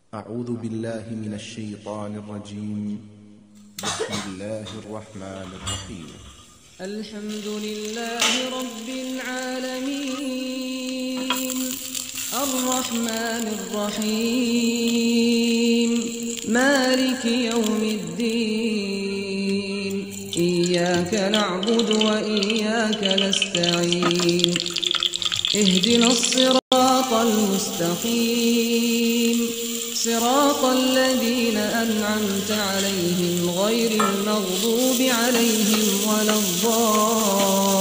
أعوذ بالله من الشيطان الرجيم. بسم الله الرحمن الرحيم. الحمد لله رب العالمين الرحمن الرحيم مالك يوم الدين إياك نعبد وإياك نستعين اهدنا الصراط المستقيم صراط الذين أنعمت عليهم غير المغضوب عليهم ولا الضالين.